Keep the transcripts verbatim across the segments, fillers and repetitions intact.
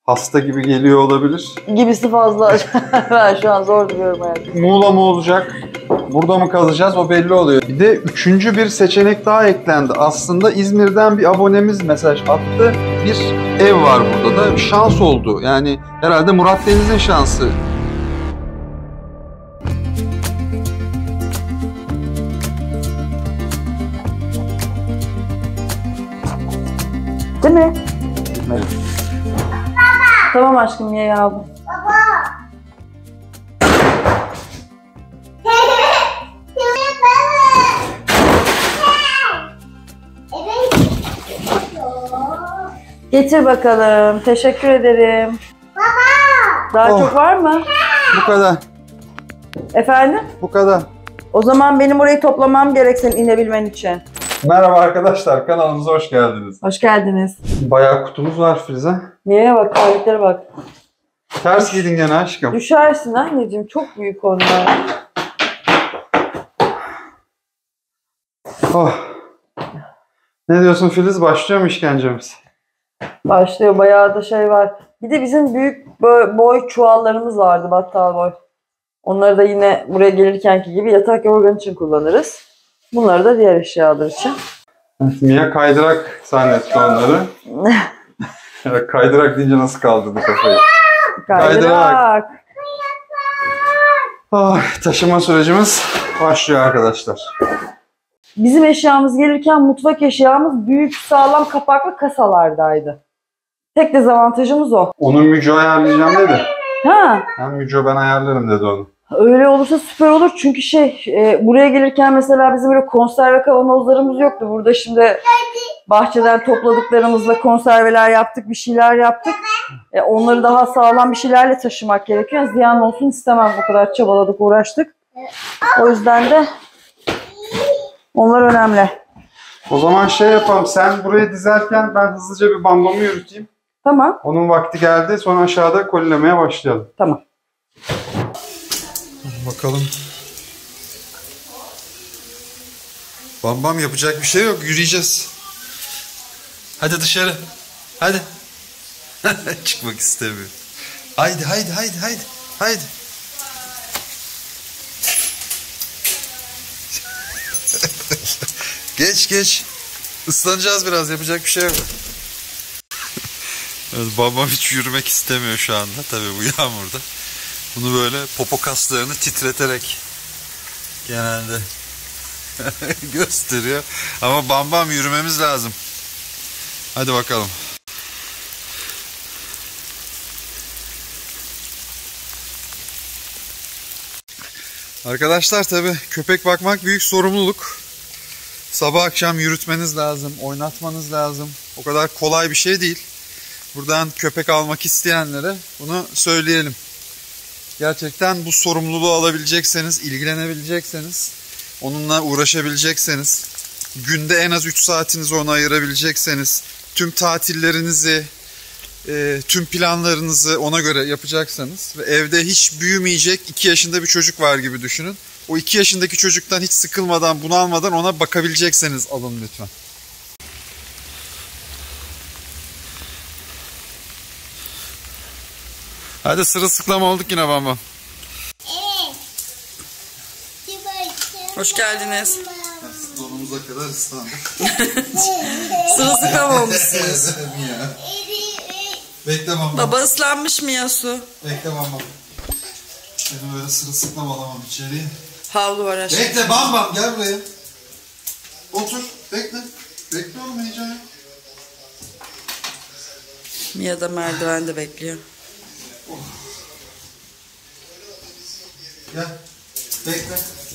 hasta gibi geliyor olabilir. Gibisi fazla. Ben şu an zor duruyorum hayatım. Muğla mı olacak? Burada mı kalacağız? O belli oluyor. Bir de üçüncü bir seçenek daha eklendi. Aslında İzmir'den bir abonemiz mesaj attı. Bir ev var burada da. Şans oldu. Yani herhalde Murat Deniz'in şansı. Değil mi? Evet. Tamam aşkım ya ya. Baba. Getir bakalım. Teşekkür ederim. Baba. Daha oh. Çok var mı? Bu kadar. Efendim? Bu kadar. O zaman benim orayı toplamam gerek senin inebilmen için. Merhaba arkadaşlar, kanalımıza hoş geldiniz. Hoş geldiniz. Bayağı kutumuz var Filize. Neye bak, aletlere bak. Ters giydin gene aşkım. Düşersin anneciğim, çok büyük onlar. Oh. Ne diyorsun Filiz, başlıyor mu işkencemiz? Başlıyor, bayağı da şey var. Bir de bizim büyük boy çuvallarımız vardı, battal boy. Onları da yine buraya gelirkenki gibi yatak yorgan için kullanırız. Bunları da diğer eşyalar için. Evet, Mia kaydırak zannetti onları. Kaydırak deyince nasıl kaldırdı kafayı? Kaydırak. Kaydırak. Oh, taşıma sürecimiz başlıyor arkadaşlar. Bizim eşyamız gelirken mutfak eşyamız büyük sağlam kapaklı kasalardaydı. Tek dezavantajımız o. Onu Müco ayarlayacağım dedi. Ha. Ben Müco ben ayarlarım dedi onu. Öyle olursa süper olur çünkü şey e, buraya gelirken mesela bizim böyle konserve kavanozlarımız yoktu. Burada şimdi bahçeden topladıklarımızla konserveler yaptık, bir şeyler yaptık. E, onları daha sağlam bir şeylerle taşımak gerekiyor. Ziyan olsun istemem, o kadar çabaladık, uğraştık. O yüzden de onlar önemli. O zaman şey yapalım, sen burayı dizerken ben hızlıca bir bambamı yürüteyim. Tamam. Onun vakti geldi, sonra aşağıda kolilemeye başlayalım. Tamam. Bakalım. Bam bam yapacak bir şey yok. Yürüyeceğiz. Hadi dışarı. Hadi. Çıkmak istemiyor. Haydi haydi haydi haydi. Haydi. Geç geç. Islanacağız biraz. Yapacak bir şey yok. Evet, babam hiç yürümek istemiyor şu anda. Tabii bu yağmurda. Bunu böyle popo kaslarını titreterek genelde gösteriyor. Ama bam bam yürümemiz lazım. Hadi bakalım. Arkadaşlar tabii köpek bakmak büyük sorumluluk. Sabah akşam yürütmeniz lazım, oynatmanız lazım. O kadar kolay bir şey değil. Buradan köpek almak isteyenlere bunu söyleyelim. Gerçekten bu sorumluluğu alabilecekseniz, ilgilenebilecekseniz, onunla uğraşabilecekseniz, günde en az üç saatinizi ona ayırabilecekseniz, tüm tatillerinizi, e, tüm planlarınızı ona göre yapacaksanız ve evde hiç büyümeyecek iki yaşında bir çocuk var gibi düşünün. O iki yaşındaki çocuktan hiç sıkılmadan, bunalmadan ona bakabilecekseniz alın lütfen. Hadi sırılsıklam olduk yine bamba. Evet. Hoş geldiniz. Donumuza kadar ıslandık. Sırılsıklam olmuşsunuz. Bekle bamba. Baba ıslanmış mı ya su? Bekle bamba. Seni böyle sırılsıklam alamam içeriye. Havlu var aşağı. Bekle bambam gel buraya. Otur bekle. Bekle oğlum heyecan yok. Mia da merdivende bekliyor. Oh. Gel. Bekle.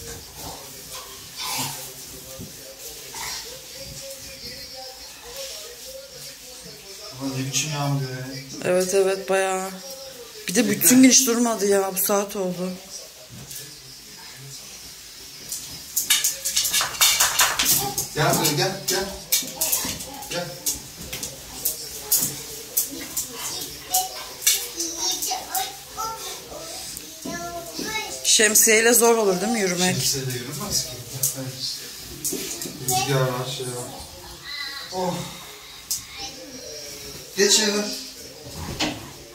Ama ne biçim yağmur ya. Evet evet bayağı. Bir de bütün gün hiç durmadı ya, bu saat oldu. Gel buraya gel gel. Gel. Şemsiyeyle zor olur değil mi yürümek? Şemsiyeyle yürünmez ki. Rüzgar var, şey var. Oh. Geç yerine.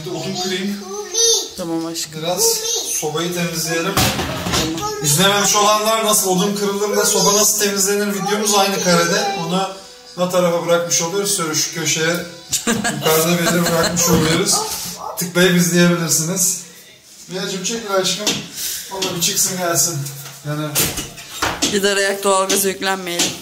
bir odun kırayım. Tamam aşkım. Biraz sobayı temizleyelim. İzlememiş olanlar nasıl odun kırılır da soba nasıl temizlenir videomuz aynı karede. Onu ne tarafa bırakmış oluyoruz? Şöyle şu köşeye yukarıda bir yere bırakmış oluyoruz. Tıklayıp izleyebilirsiniz. Miyacım çekil aşkım. Ona bir çıksın gelsin. Yani... Gider ayak doğalgaza yüklenmeyelim.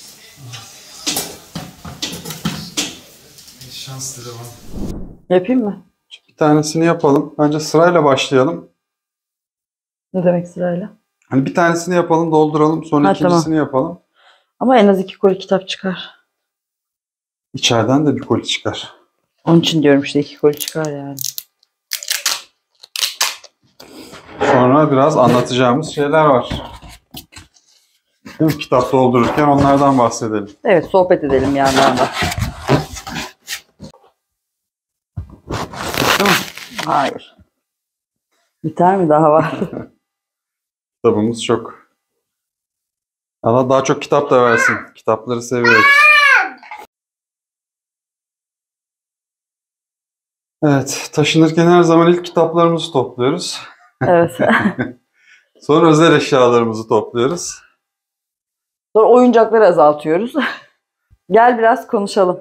Şans dile bana. Yapayım mı? Bir tanesini yapalım. Bence sırayla başlayalım. Ne demek sırayla? Hani bir tanesini yapalım, dolduralım. Sonra Ha, ikincisini tamam. yapalım. Ama en az iki koli kitap çıkar. İçeriden de bir koli çıkar. Onun için diyorum işte iki koli çıkar yani. Sonra biraz anlatacağımız şeyler var. Değil mi? Kitap doldururken onlardan bahsedelim. Evet, sohbet edelim yandan da. Değil mi? Hayır. Biter mi? Daha var. Kitabımız çok. Allah daha çok kitap da versin. Kitapları seviyoruz. Evet, taşınırken her zaman ilk kitaplarımızı topluyoruz. Evet. Sonra özel eşyalarımızı topluyoruz. Sonra oyuncakları azaltıyoruz. Gel biraz konuşalım.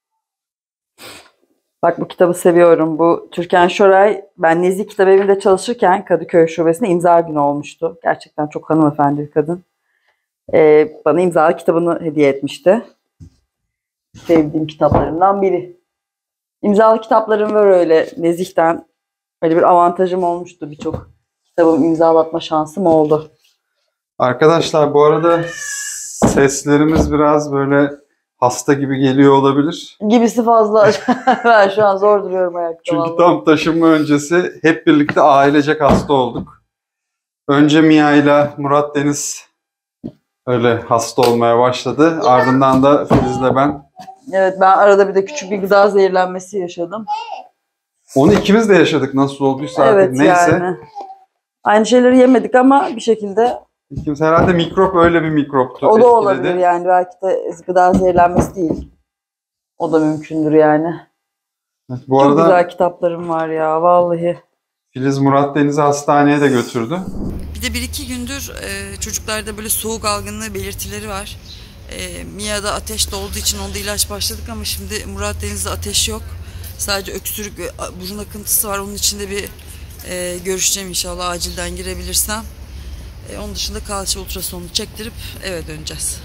Bak bu kitabı seviyorum. Bu Türkan Şoray, ben Nezih Kitabevi'nde çalışırken Kadıköy Şubesi'nde imza günü olmuştu. Gerçekten çok hanımefendi bir kadın. Ee, bana imzalı kitabını hediye etmişti. Sevdiğim kitaplarımdan biri. İmzalı kitaplarım var öyle Nezih'ten. Öyle bir avantajım olmuştu. Birçok kitabımı imzalatma şansım oldu. Arkadaşlar bu arada seslerimiz biraz böyle hasta gibi geliyor olabilir. Gibisi fazla. Ben şu an zor duruyorum ayakta. Çünkü vallahi. tam taşınma öncesi hep birlikte ailecek hasta olduk. Önce Mia ile Murat Deniz öyle hasta olmaya başladı. Ardından da Filiz'le ben. Evet, ben arada bir de küçük bir gıda zehirlenmesi yaşadım. Onu ikimiz de yaşadık nasıl olduysa artık. Evet Neyse. yani. Aynı şeyleri yemedik ama bir şekilde İkimiz herhalde mikrop öyle bir mikroptu. o da etkiledi. olabilir yani. Belki de gıda zehirlenmesi değil. O da mümkündür yani. Evet, bu Çok arada güzel kitaplarım var ya vallahi. Filiz Murat Deniz'i hastaneye de götürdü. Bir de bir iki gündür e, çocuklarda böyle soğuk algınlığı belirtileri var. E, Mia'da ateş de olduğu için onda ilaç başladık ama şimdi Murat Deniz'de ateş yok. Sadece öksürük ve burun akıntısı var. Onun için de bir e, görüşeceğim inşallah acilden girebilirsem. E, onun dışında kalça ultrasonunu çektirip eve döneceğiz.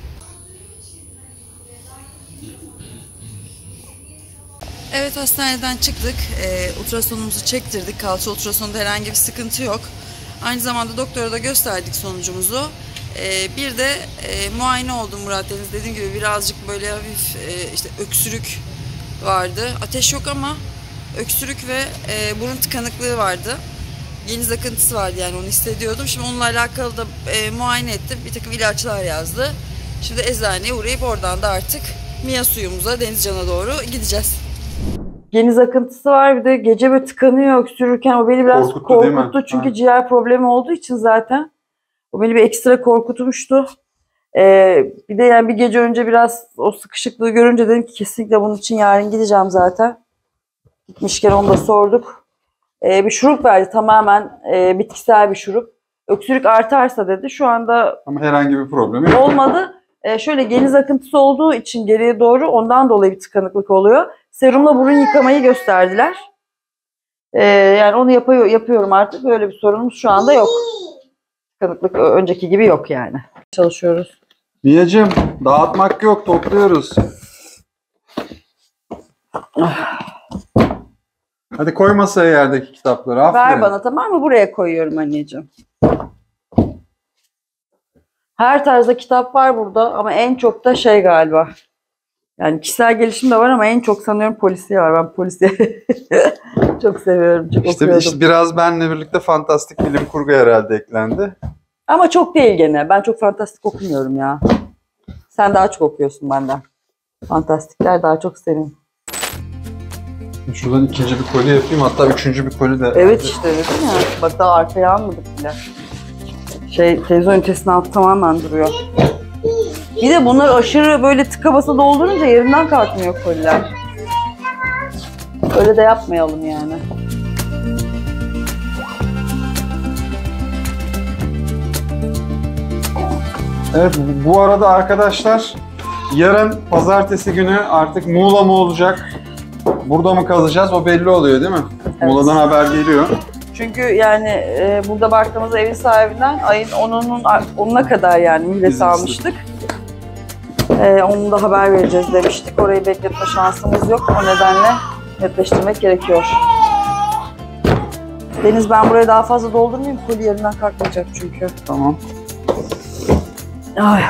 Evet, hastaneden çıktık. E, ultrasonumuzu çektirdik. Kalça ultrasonunda herhangi bir sıkıntı yok. Aynı zamanda doktora da gösterdik sonucumuzu. E, bir de e, muayene oldum Murat Deniz. Dediğim gibi birazcık böyle hafif e, işte öksürük vardı. Ateş yok ama öksürük ve e, burun tıkanıklığı vardı. Geniz akıntısı vardı yani onu hissediyordum. Şimdi onunla alakalı da e, muayene ettim. Bir takım ilaçlar yazdı. Şimdi eczaneye uğrayıp oradan da artık Mia suyumuza Denizcan'a doğru gideceğiz. Geniz akıntısı var, bir de gece böyle tıkanıyor öksürürken. O beni biraz Korkuttu, değil mi? korkuttu. Çünkü Ha. ciğer problemi olduğu için zaten. O beni bir ekstra korkutmuştu. Ee, bir de yani bir gece önce biraz o sıkışıklığı görünce dedim ki kesinlikle bunun için yarın gideceğim zaten. Gitmişken onu da sorduk. Ee, bir şurup verdi, tamamen e, bitkisel bir şurup. Öksürük artarsa dedi. Şu anda Ama herhangi bir problemi yok. olmadı. Ee, şöyle geniz akıntısı olduğu için geriye doğru ondan dolayı bir tıkanıklık oluyor. Serumla burun yıkamayı gösterdiler. Ee, yani onu yapıyor, yapıyorum artık. Böyle bir sorunumuz şu anda yok. Tıkanıklık önceki gibi yok yani. Çalışıyoruz. Mia'cığım dağıtmak yok, topluyoruz. Hadi koy masaya yerdeki kitapları. Aferin. Ver bana, tamam mı? Buraya koyuyorum anneciğim. Her tarzda kitap var burada ama en çok da şey galiba. Yani kişisel gelişim de var ama en çok sanıyorum polisiye var. Ben polisiye çok seviyorum. Çok İşte, okuyordum. işte biraz benle birlikte fantastik bilim kurgu herhalde eklendi. Ama çok değil gene. Ben çok fantastik okumuyorum ya. Sen daha çok okuyorsun benden. Fantastikler daha çok senin. Şuradan ikinci bir koli yapayım. Hatta üçüncü bir koli de. Evet işte dedim ya. Bak daha arkaya almadık bile. Şey, televizyon ünitesinin altı tamamen duruyor. Bir de bunlar aşırı böyle tıka basa doldurunca yerinden kalkmıyor koliler. Öyle de yapmayalım yani. Evet, bu arada arkadaşlar yarın pazartesi günü artık Muğla mı olacak? Burada mı kalacağız? O belli oluyor değil mi? Evet. Muğla'dan haber geliyor. Çünkü yani e, burada baktığımız evin sahibinden ayın onunun onuna kadar yani mühlet almıştık. E, onun da haber vereceğiz demiştik. Orayı bekletme şansımız yok. O nedenle netleştirmek gerekiyor. Deniz, ben buraya daha fazla doldurmayayım. Koli yerinden kalkmayacak çünkü. Tamam. Ay.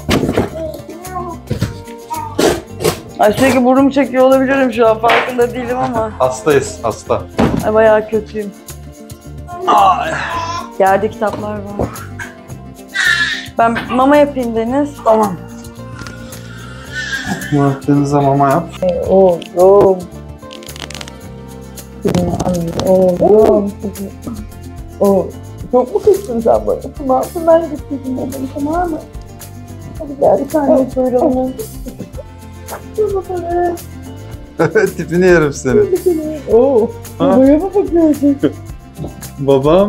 Ay sürekli burnumu çekiyor olabilirim şu an, farkında değilim ama. Hastayız, hasta. Ay bayağı kötüyüm. Ay. Yerde kitaplar var. Ben mama yapayım Deniz. Tamam. Murat Deniz'e mama yap. Oğlum. Oğlum. Oğlum. Çok mu kızdın sen bana? Tamam, ben de gittim bana, tamam mı? Hadi gel bir tane buyurun. Tipini yerim seni. Oo. Buraya mı bakıyorsun? Babam.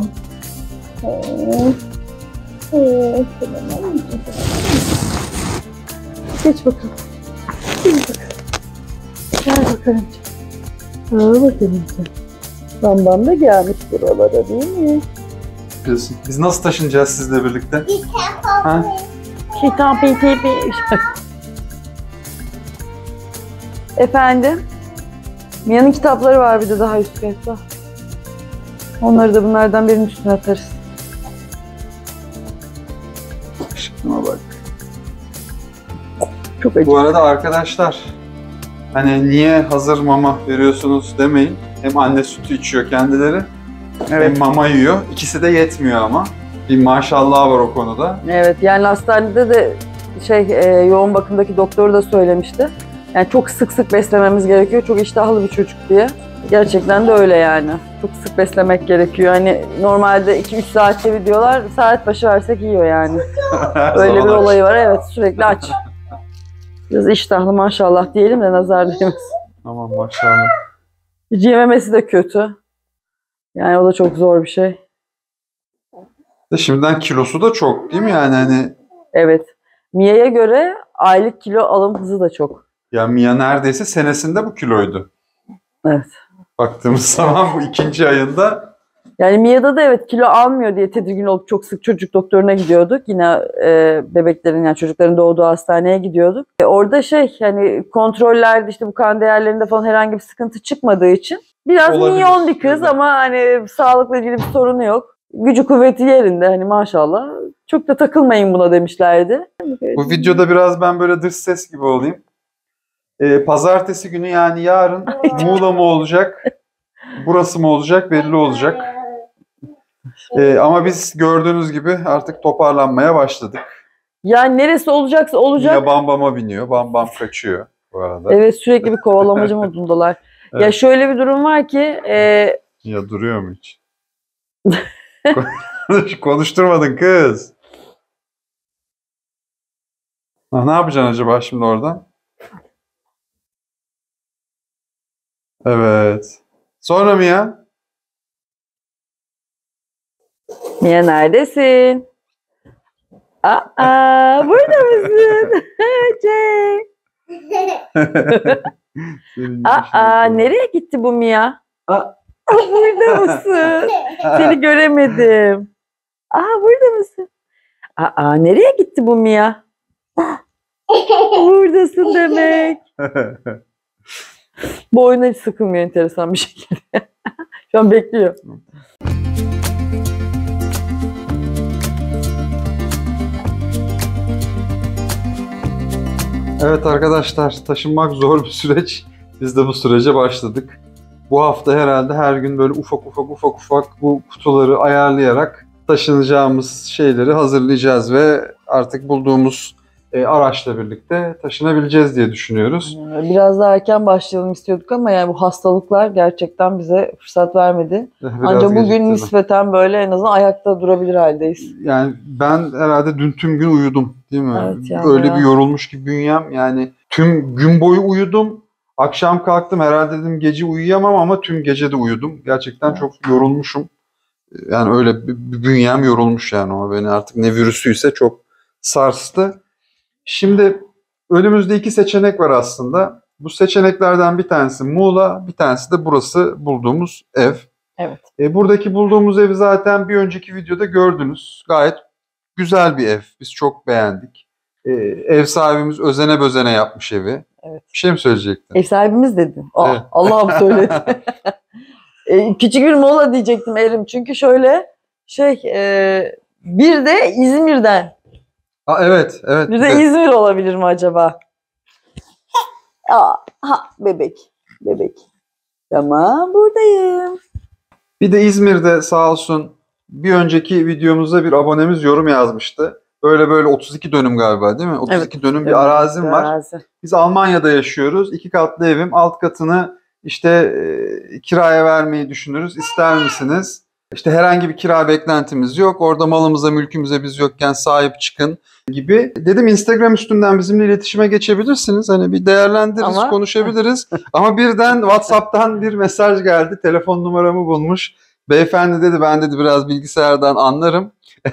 Geç bakalım. Geç bakalım. Gel bakalım. Aa bakalım. Bambam da gelmiş buralara değil mi? Biz, biz nasıl taşınacağız sizle birlikte? Ha? Kitap bir Efendim? Mia'nın kitapları var bir de daha üst katta. Onları da bunlardan birinin üstüne atarız. Şıkkıma bak. Çok acı. Bu arada arkadaşlar, hani niye hazır mama veriyorsunuz demeyin. Hem anne sütü içiyor kendileri, evet, hem mama yiyor. İkisi de yetmiyor ama. Bir maşallah var o konuda. Evet, yani hastanede de şey e, yoğun bakımdaki doktor da söylemişti. Yani çok sık sık beslememiz gerekiyor. Çok iştahlı bir çocuk diye. Gerçekten de öyle yani. Çok sık beslemek gerekiyor. Hani normalde iki üç saatte videolar, saat başı versek yiyor yani. Öyle bir aç. olayı var. Evet, sürekli aç. Biraz iştahlı maşallah diyelim de nazar değmesin. Tamam maşallah. Hiç yememesi de kötü. Yani o da çok zor bir şey. Şimdiden kilosu da çok değil mi yani hani? Evet. Mia'ya göre aylık kilo alım hızı da çok. Ya Mia neredeyse senesinde bu kiloydu. Evet. Baktığımız zaman bu ikinci ayında. Yani Mia'da da evet kilo almıyor diye tedirgin olup çok sık çocuk doktoruna gidiyorduk. Yine e, bebeklerin yani çocukların doğduğu hastaneye gidiyorduk. E, orada şey yani kontrollerde işte bu kan değerlerinde falan herhangi bir sıkıntı çıkmadığı için biraz Olabilir. minyon bir kız ama hani sağlıkla ilgili bir sorunu yok. Gücü kuvveti yerinde hani maşallah. Çok da takılmayın buna demişlerdi. Bu videoda biraz ben böyle dış ses gibi olayım. Ee, pazartesi günü yani yarın Muğla mı olacak, burası mı olacak belli olacak. Ee, ama biz gördüğünüz gibi artık toparlanmaya başladık. Yani neresi olacaksa olacak. Mia Bam Bam'a biniyor, Bam Bam kaçıyor bu arada. Evet, sürekli bir kovalamacı modundalar. Evet. Ya şöyle bir durum var ki... E... Ya duruyor mu hiç? Konuşturmadın kız. Ha, ne yapacaksın acaba şimdi oradan? Evet. Sonra Mia? Mia neredesin? Aa, burada mısın? Jay. Aa, nereye gitti bu Mia? Aa, burada mısın? Seni göremedim. Aa, burada mısın? Aa, nereye gitti bu Mia? Buradasın demek. Bu oyuna hiç sıkılmıyor enteresan bir şekilde. Şu an bekliyor. Evet arkadaşlar, taşınmak zor bir süreç. Biz de bu sürece başladık. Bu hafta herhalde her gün böyle ufak ufak ufak ufak bu kutuları ayarlayarak taşınacağımız şeyleri hazırlayacağız ve artık bulduğumuz e, araçla birlikte taşınabileceğiz diye düşünüyoruz. Biraz daha erken başlayalım istiyorduk ama yani bu hastalıklar gerçekten bize fırsat vermedi. Biraz Ancak bugün geciktirdim. nispeten böyle en azından ayakta durabilir haldeyiz. Yani ben herhalde dün tüm gün uyudum değil mi? Evet, yani Öyle ya. bir yorulmuş gibi bünyem. Yani tüm gün boyu uyudum. Akşam kalktım herhalde dedim gece uyuyamam ama tüm gece de uyudum. Gerçekten Evet. çok yorulmuşum. Yani öyle bir bünyem yorulmuş yani o beni artık ne virüsüyse çok sarstı. Şimdi önümüzde iki seçenek var aslında. Bu seçeneklerden bir tanesi Muğla, bir tanesi de burası bulduğumuz ev. Evet. E, buradaki bulduğumuz evi zaten bir önceki videoda gördünüz. Gayet güzel bir ev. Biz çok beğendik. E, ev sahibimiz özene bözene yapmış evi. Evet. Bir şey mi söyleyecektin? Ev sahibimiz dedin. Aa, Evet. Allah'ım söyledi. e, küçük bir mola diyecektim Erim. Çünkü şöyle şey e, bir de İzmir'den. Aa, evet, evet. Bir de evet. İzmir olabilir mi acaba? Aa, ha, bebek. Bebek. Tamam, buradayım. Bir de İzmir'de sağ olsun bir önceki videomuzda bir abonemiz yorum yazmıştı. Böyle böyle otuz iki dönüm galiba değil mi? otuz iki Evet, dönüm bir evet, arazim var. arazi. Biz Almanya'da yaşıyoruz. İki katlı evim. Alt katını işte e, kiraya vermeyi düşünürüz. İster misiniz? İşte herhangi bir kira beklentimiz yok. Orada malımıza, mülkümüze biz yokken sahip çıkın gibi. Dedim Instagram üstünden bizimle iletişime geçebilirsiniz. Hani bir değerlendiririz, Ama... konuşabiliriz. Ama birden WhatsApp'tan bir mesaj geldi. Telefon numaramı bulmuş. Beyefendi dedi ben dedi biraz bilgisayardan anlarım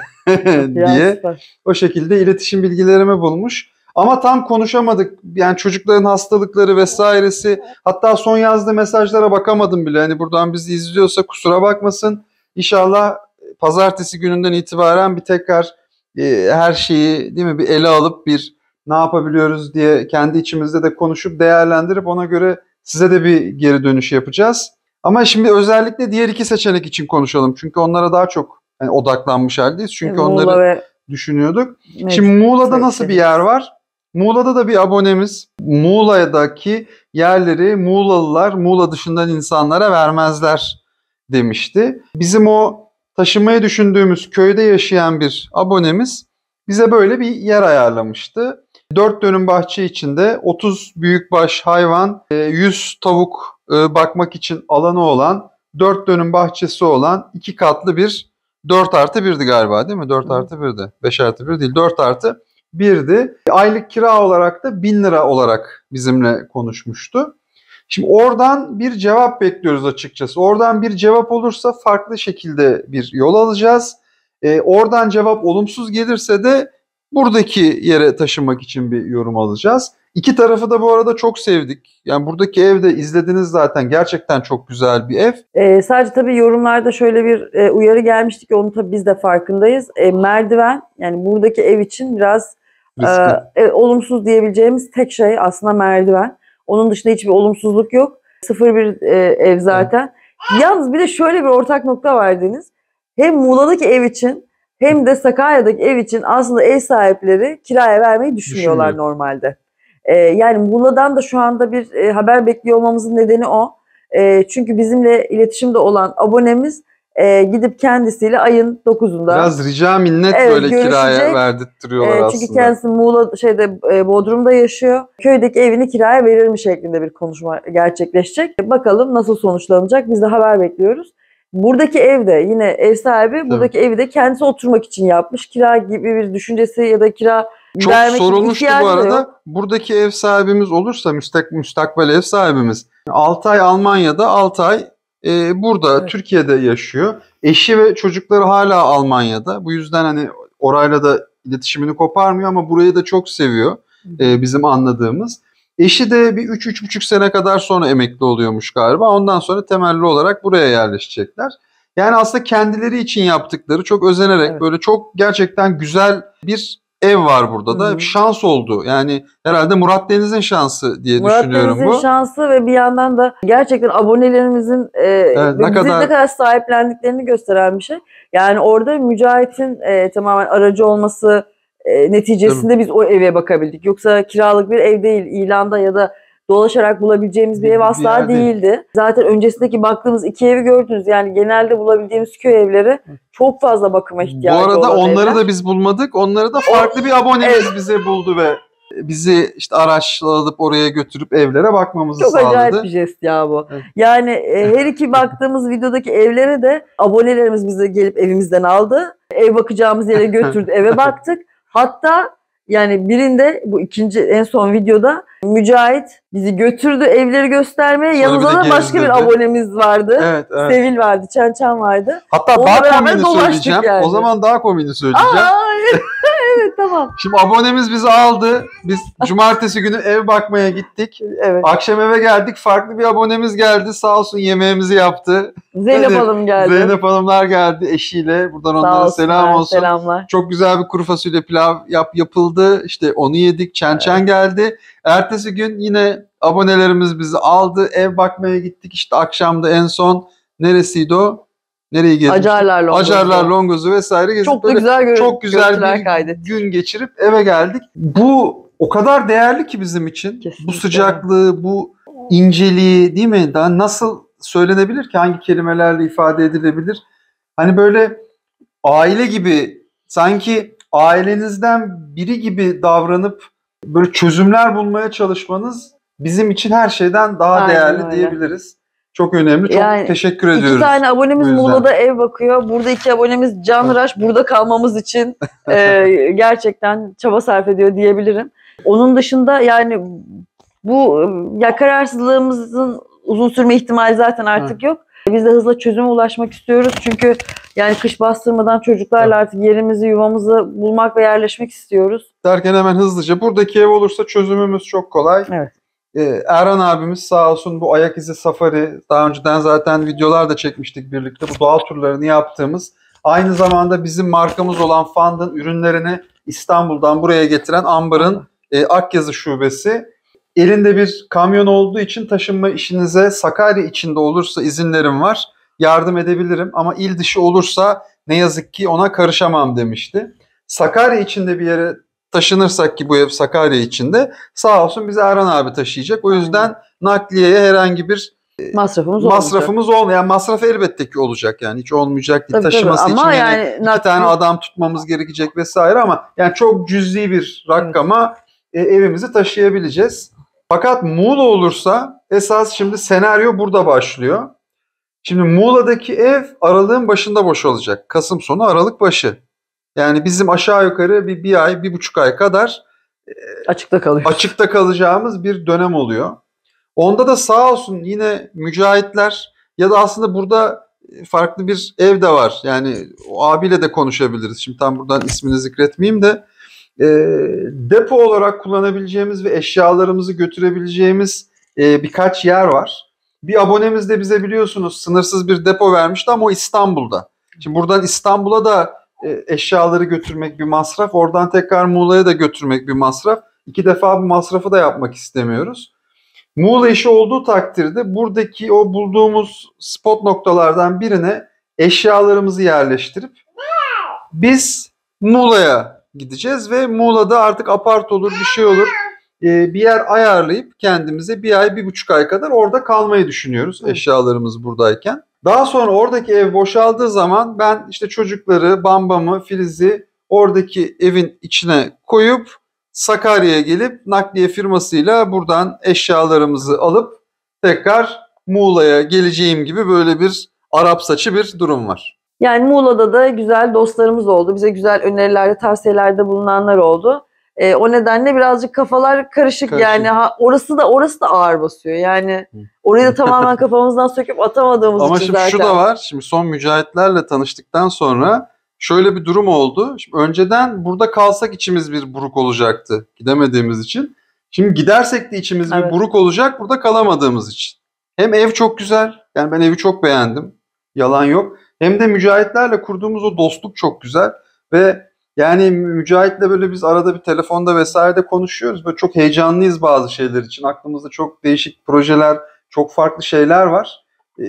diye. O şekilde iletişim bilgilerimi bulmuş. Ama tam konuşamadık. Yani çocukların hastalıkları vesairesi. Hatta son yazdığı mesajlara bakamadım bile. Hani buradan bizi izliyorsa kusura bakmasın. İnşallah pazartesi gününden itibaren bir tekrar e, her şeyi değil mi bir ele alıp bir ne yapabiliyoruz diye kendi içimizde de konuşup değerlendirip ona göre size de bir geri dönüş yapacağız. Ama şimdi özellikle diğer iki seçenek için konuşalım. Çünkü onlara daha çok yani odaklanmış haldeyiz. Çünkü Muğla onları ve... düşünüyorduk. Evet, şimdi Muğla'da nasıl bir yer var? Muğla'da da bir abonemiz Muğla'daki yerleri Muğlalılar Muğla dışından insanlara vermezler demişti. Bizim o taşımayı düşündüğümüz köyde yaşayan bir abonemiz bize böyle bir yer ayarlamıştı. dört dönüm bahçe içinde otuz büyükbaş hayvan, yüz tavuk bakmak için alanı olan, dört dönüm bahçesi olan iki katlı bir dört artı birdi galiba değil mi? dört artı birdi. beş artı bir değil dört artı birdi. Aylık kira olarak da bin lira olarak bizimle konuşmuştu. Şimdi oradan bir cevap bekliyoruz açıkçası. Oradan bir cevap olursa farklı şekilde bir yol alacağız. Ee, oradan cevap olumsuz gelirse de buradaki yere taşınmak için bir yorum alacağız. İki tarafı da bu arada çok sevdik. Yani buradaki evde izlediniz zaten gerçekten çok güzel bir ev. Ee, sadece tabii yorumlarda şöyle bir e, uyarı gelmişti ki onu tabii biz de farkındayız. E, merdiven yani buradaki ev için biraz e, e, olumsuz diyebileceğimiz tek şey aslında merdiven. Onun dışında hiçbir olumsuzluk yok. Sıfır bir e, ev zaten. Evet. Yalnız bir de şöyle bir ortak nokta var Deniz. Hem Muğla'daki ev için hem de Sakarya'daki ev için aslında ev sahipleri kiraya vermeyi düşünüyorlar Düşünüyor. normalde. Ee, yani Muğla'dan da şu anda bir e, haber bekliyor olmamızın nedeni o. E, çünkü bizimle iletişimde olan abonemiz e, gidip kendisiyle ayın dokuzunda biraz rica minnet evet, böyle görüşecek. Kiraya verdirtiyorlar e, aslında. Çünkü kendisi Muğla şeyde e, Bodrum'da yaşıyor. Köydeki evini kiraya verir mi şeklinde bir konuşma gerçekleşecek. Bakalım nasıl sonuçlanacak. Biz de haber bekliyoruz. Buradaki evde yine ev sahibi Tabii. buradaki evi de kendisi oturmak için yapmış. Kira gibi bir düşüncesi ya da kira Çok sorulmuştu bu arada. Buradaki ev sahibimiz olursa müstak, müstakbel ev sahibimiz altı ay Almanya'da altı ay e, burada evet. Türkiye'de yaşıyor. Eşi ve çocukları hala Almanya'da. Bu yüzden hani orayla da iletişimini koparmıyor ama burayı da çok seviyor e, bizim anladığımız. Eşi de bir üç üç buçuk sene kadar sonra emekli oluyormuş galiba. Ondan sonra temelli olarak buraya yerleşecekler. Yani aslında kendileri için yaptıkları çok özenerek evet. böyle çok gerçekten güzel bir ev var burada da. Hı-hı. Şans oldu. Yani herhalde Murat Deniz'in şansı diye Murat düşünüyorum bu. Murat Deniz'in şansı ve bir yandan da gerçekten abonelerimizin e, evet, ne kadar... ne kadar sahiplendiklerini gösteren bir şey. Yani orada Mücahit'in e, tamamen aracı olması e, neticesinde Tabii. biz o eve bakabildik. Yoksa kiralık bir ev değil, ilanda ya da dolaşarak bulabileceğimiz bir, bir ev asla bir değildi. Değil. Zaten öncesindeki baktığımız iki evi gördünüz. Yani genelde bulabildiğimiz köy evleri çok fazla bakıma ihtiyacı olan Bu arada onları evler. da biz bulmadık. Onları da farklı o, bir abonemiz evet. bize buldu ve bizi işte araçladıp oraya götürüp evlere bakmamızı çok sağladı. Çok acayip bir jest ya bu. Evet. Yani e, her iki baktığımız videodaki evlere de abonelerimiz bizi gelip evimizden aldı. Ev bakacağımız yere götürdü. Eve baktık. Hatta yani birinde bu ikinci en son videoda Mücahit bizi götürdü evleri göstermeye. Yanımızda da başka bir abonemiz vardı. Evet, evet. Sevil vardı, Çan Çan vardı. Hatta Onunla daha komini söyleyeceğim. Yani. O zaman daha komini söyleyeceğim. Aa, evet tamam. Şimdi abonemiz bizi aldı. Biz cumartesi günü ev bakmaya gittik. Evet. Akşam eve geldik. Farklı bir abonemiz geldi. Sağ olsun yemeğimizi yaptı. Zeynep Evet, Hanım geldi. Zeynep Hanımlar geldi eşiyle. Buradan Sağ onlara olsunlar, selam olsun. Selamlar. Çok güzel bir kuru fasulye pilav yap, yapıldı. İşte onu yedik. Çen çen Evet. geldi. Ertesi gün yine abonelerimiz bizi aldı. Ev bakmaya gittik. İşte akşamda en son neresiydi o? Nereye gezmiştik? Acarlar Longozu. Acarlar Longozu vesaire gezip Çok da böyle güzel görüntüler çok güzel bir kaydettik. gün geçirip eve geldik. Bu o kadar değerli ki bizim için. Kesinlikle. Bu sıcaklığı, bu inceliği değil mi? Daha nasıl söylenebilir ki? Hangi kelimelerle ifade edilebilir? Hani böyle aile gibi, sanki ailenizden biri gibi davranıp böyle çözümler bulmaya çalışmanız bizim için her şeyden daha Aynen değerli öyle. diyebiliriz. Çok önemli. Çok Yani teşekkür ediyoruz. İki tane abonemiz Bu yüzden. Muğla'da ev bakıyor. Burada iki abonemiz canhıraş burada kalmamız için e, gerçekten çaba sarf ediyor diyebilirim. Onun dışında yani bu ya kararsızlığımızın uzun sürme ihtimali zaten artık yok. Biz de hızla çözüme ulaşmak istiyoruz. Çünkü yani kış bastırmadan çocuklarla artık yerimizi, yuvamızı bulmak ve yerleşmek istiyoruz. Derken hemen hızlıca buradaki ev olursa çözümümüz çok kolay. Evet. Ee, Erhan abimiz sağ olsun bu ayak izi safari, daha önceden zaten videolar da çekmiştik birlikte. Bu doğal turlarını yaptığımız, aynı zamanda bizim markamız olan Fand'ın ürünlerini İstanbul'dan buraya getiren Ambar'ın e, Akyazı şubesi. Elinde bir kamyon olduğu için taşınma işinize Sakarya içinde olursa izinlerim var. Yardım edebilirim ama il dışı olursa ne yazık ki ona karışamam demişti. Sakarya içinde bir yere taşınırsak, ki bu ev Sakarya içinde, sağ olsun bizi Erhan abi taşıyacak. O yüzden nakliyeye herhangi bir Masrafımız, masrafımız olmuyor. Yani masraf elbette ki olacak, yani hiç olmayacak değil. Tabii, Taşıması tabii. için Ama yani yani iki nakli... tane adam tutmamız gerekecek vesaire ama yani çok cüzi bir rakama evet. e, evimizi taşıyabileceğiz. Fakat Muğla olursa esas şimdi senaryo burada başlıyor. Şimdi Muğla'daki ev aralığın başında boşalacak. Kasım sonu Aralık başı. Yani bizim aşağı yukarı bir, bir ay, bir buçuk ay kadar e, açıkta kalıyor. Açıkta kalacağımız bir dönem oluyor. Onda da sağ olsun yine mücahitler, ya da aslında burada farklı bir ev de var. Yani o abiyle de konuşabiliriz. Şimdi tam buradan ismini zikretmeyeyim de e, depo olarak kullanabileceğimiz ve eşyalarımızı götürebileceğimiz e, birkaç yer var. Bir abonemiz de bize biliyorsunuz sınırsız bir depo vermişti ama o İstanbul'da. Şimdi buradan İstanbul'a da e, eşyaları götürmek bir masraf. Oradan tekrar Muğla'ya da götürmek bir masraf. İki defa bu masrafı da yapmak istemiyoruz. Muğla işi olduğu takdirde buradaki o bulduğumuz spot noktalardan birine eşyalarımızı yerleştirip biz Muğla'ya gideceğiz ve Muğla'da artık apart olur, bir şey olur, bir yer ayarlayıp kendimize bir ay, bir buçuk ay kadar orada kalmayı düşünüyoruz eşyalarımız buradayken. Daha sonra oradaki ev boşaldığı zaman ben işte çocukları, Bambam'ı, Filiz'i oradaki evin içine koyup Sakarya'ya gelip nakliye firmasıyla buradan eşyalarımızı alıp tekrar Muğla'ya geleceğim gibi böyle bir Arap saçı bir durum var. Yani Muğla'da da güzel dostlarımız oldu. Bize güzel önerilerde, tavsiyelerde bulunanlar oldu. E, o nedenle birazcık kafalar karışık, karışık. yani ha, orası da orası da ağır basıyor. Yani orayı da tamamen kafamızdan söküp atamadığımız Ama için şimdi zaten. şu da var. Şimdi son mücahitlerle tanıştıktan sonra şöyle bir durum oldu. Şimdi önceden burada kalsak içimiz bir buruk olacaktı gidemediğimiz için. Şimdi gidersek de içimiz evet. bir buruk olacak burada kalamadığımız için. Hem ev çok güzel. Yani ben evi çok beğendim. Yalan yok. Hem de mücahitlerle kurduğumuz o dostluk çok güzel. Ve yani Mücahit'le böyle biz arada bir telefonda vesaire konuşuyoruz. Böyle çok heyecanlıyız bazı şeyler için. Aklımızda çok değişik projeler, çok farklı şeyler var. Ee,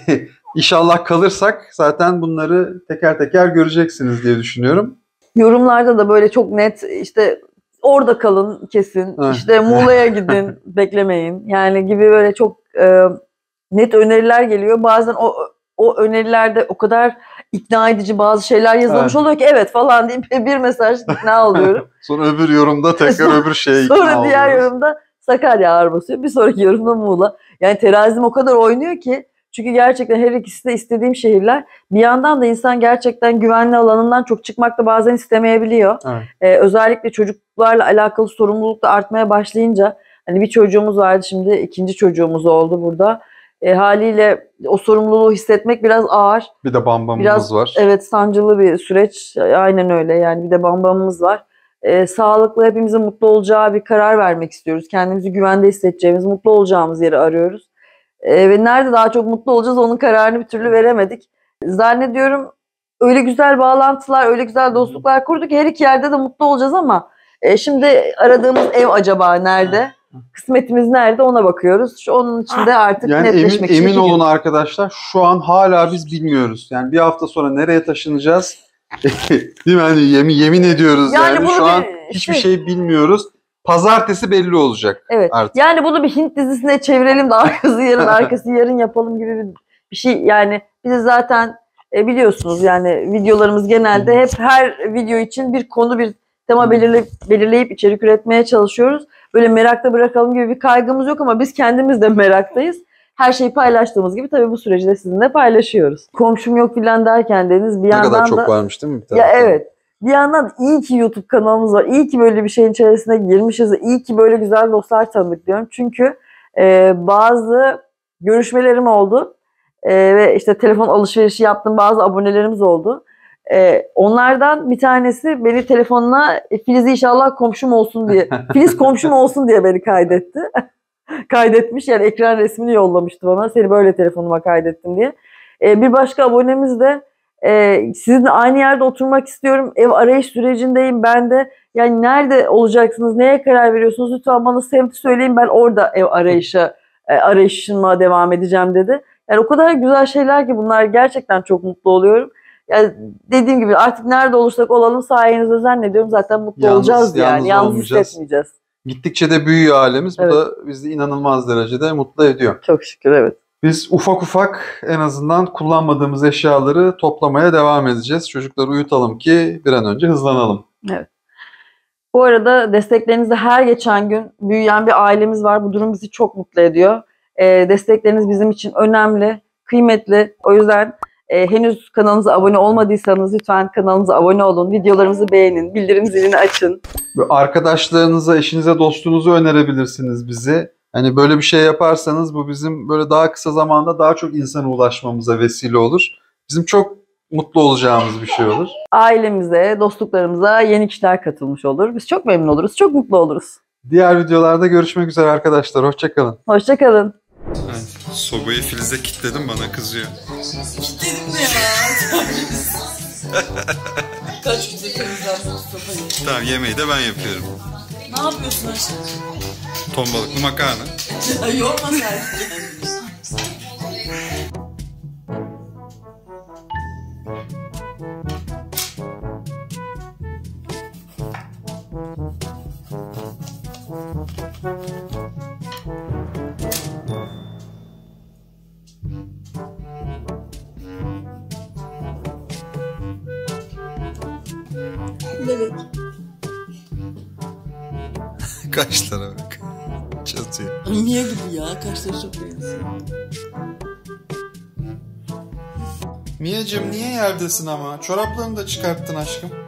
İnşallah kalırsak zaten bunları teker teker göreceksiniz diye düşünüyorum. Yorumlarda da böyle çok net işte orada kalın kesin, Evet. işte Muğla'ya gidin beklemeyin yani gibi böyle çok e, net öneriler geliyor. Bazen o o önerilerde o kadar ikna edici bazı şeyler yazılmış evet. oluyor ki evet falan deyip bir mesaj ikna oluyorum. Sonra öbür yorumda tekrar öbür şeye ikna Sonra diğer oluyoruz. yorumda Sakarya ağır basıyor. Bir sonraki yorumda Muğla. Yani terazim o kadar oynuyor ki, çünkü gerçekten her ikisi de istediğim şehirler. Bir yandan da insan gerçekten güvenli alanından çok çıkmak da bazen istemeyebiliyor. Evet. Ee, özellikle çocuklarla alakalı sorumluluk da artmaya başlayınca, hani bir çocuğumuz vardı, şimdi ikinci çocuğumuz oldu burada. E, haliyle o sorumluluğu hissetmek biraz ağır. Bir de Bambam'ımız biraz, var. Evet, sancılı bir süreç. Aynen öyle. Yani bir de Bambam'ımız var. e, sağlıklı, hepimizin mutlu olacağı bir karar vermek istiyoruz. Kendimizi güvende hissedeceğimiz, mutlu olacağımız yeri arıyoruz. E, ve nerede daha çok mutlu olacağız onun kararını bir türlü veremedik. Zannediyorum öyle güzel bağlantılar, öyle güzel dostluklar kurduk ki her iki yerde de mutlu olacağız ama e, şimdi aradığımız ev acaba nerede? Kısmetimiz nerede ona bakıyoruz. Şu onun için de artık yani netleşmek emin, için. emin olun arkadaşlar, şu an hala biz bilmiyoruz. Yani bir hafta sonra nereye taşınacağız? Değil mi? Hani yemin, yemin ediyoruz yani. yani. Şu an hiçbir şey... şey bilmiyoruz. Pazartesi belli olacak evet. artık. Yani bunu bir Hint dizisine çevirelim de arkası yarın arkası yarın yapalım gibi bir, bir şey. Yani biz zaten e, biliyorsunuz yani videolarımız genelde hep her video için bir konu, bir tema belirle, belirleyip içerik üretmeye çalışıyoruz. Böyle merakta bırakalım gibi bir kaygımız yok ama biz kendimiz de meraktayız. Her şeyi paylaştığımız gibi tabii bu süreci de sizinle paylaşıyoruz. Komşum yok filan derken Deniz bir ne yandan da... Ne kadar çok varmış değil mi? Bir ya evet. Bir yandan iyi ki YouTube kanalımız var. İyi ki böyle bir şeyin içerisine girmişiz. İyi ki böyle güzel dostlar tanıdık diyorum. Çünkü e, bazı görüşmelerim oldu. E, ve işte telefon alışverişi yaptığım bazı abonelerimiz oldu. E, onlardan bir tanesi beni telefonuna e, Filiz inşallah komşum olsun diye. Filiz komşum olsun diye beni kaydetti. Kaydetmiş yani ekran resmini yollamıştı bana. Seni böyle telefonuma kaydettim diye. E, bir başka abonemiz de e, sizinle aynı yerde oturmak istiyorum. Ev arayış sürecindeyim ben de. Yani nerede olacaksınız? Neye karar veriyorsunuz? Lütfen bana semti söyleyin. Ben orada ev arayışa e, arayışıma devam edeceğim dedi. Yani o kadar güzel şeyler ki bunlar, gerçekten çok mutlu oluyorum. Yani dediğim gibi artık nerede olursak olalım sayenizde zannediyorum zaten mutlu yalnız, olacağız yani. Yalnız, yalnız hissetmeyeceğiz. Gittikçe de büyüyor ailemiz. Evet. Bu da bizi inanılmaz derecede mutlu ediyor. Çok şükür, evet. Biz ufak ufak en azından kullanmadığımız eşyaları toplamaya devam edeceğiz. Çocukları uyutalım ki bir an önce hızlanalım. Evet. Bu arada desteklerinizle her geçen gün büyüyen bir ailemiz var. Bu durum bizi çok mutlu ediyor. E, destekleriniz bizim için önemli, kıymetli. O yüzden e, henüz kanalımıza abone olmadıysanız lütfen kanalımıza abone olun. Videolarımızı beğenin, bildirim zilini açın. Arkadaşlarınıza, eşinize, dostunuza önerebilirsiniz bizi. Hani böyle bir şey yaparsanız bu bizim böyle daha kısa zamanda daha çok insana ulaşmamıza vesile olur. Bizim çok mutlu olacağımız bir şey olur. Ailemize, dostluklarımıza yeni kişiler katılmış olur. Biz çok memnun oluruz, çok mutlu oluruz. Diğer videolarda görüşmek üzere arkadaşlar. Hoşçakalın. Hoşçakalın. Sobayı Filiz'e kilitledim, bana kızıyor. Kilitledim mi ya? Kaç güzel temizlenmiş sopayı. Tamam, yemeği de ben yapıyorum. Ne yapıyorsun aşkım? Ton balıklı makarna. Yorma sen. Evet. Kaşlara bak. Çatıyor. Niye gibi ya? Kaşları çok benziyor. Mia'cığım niye yerdesin ama? Çoraplarını da çıkarttın aşkım.